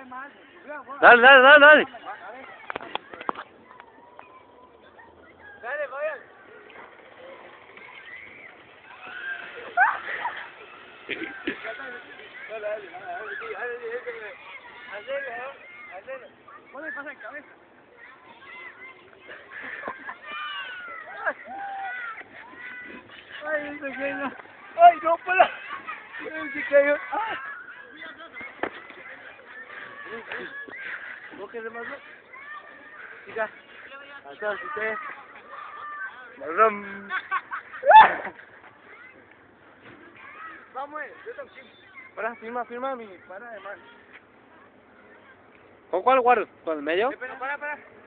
Dale, dale, dale, dale. Dale, Fabián. Dale. Ponle pasa en cabeza. Ay, se cayó. Ay, no, para. Se cayó. ¿Vos qué demás? Chica. Atrás, usted. Vamos, yo también. Para, firma mi. Para, además. ¿Con cuál guardo? ¿Con el medio? Espera, para.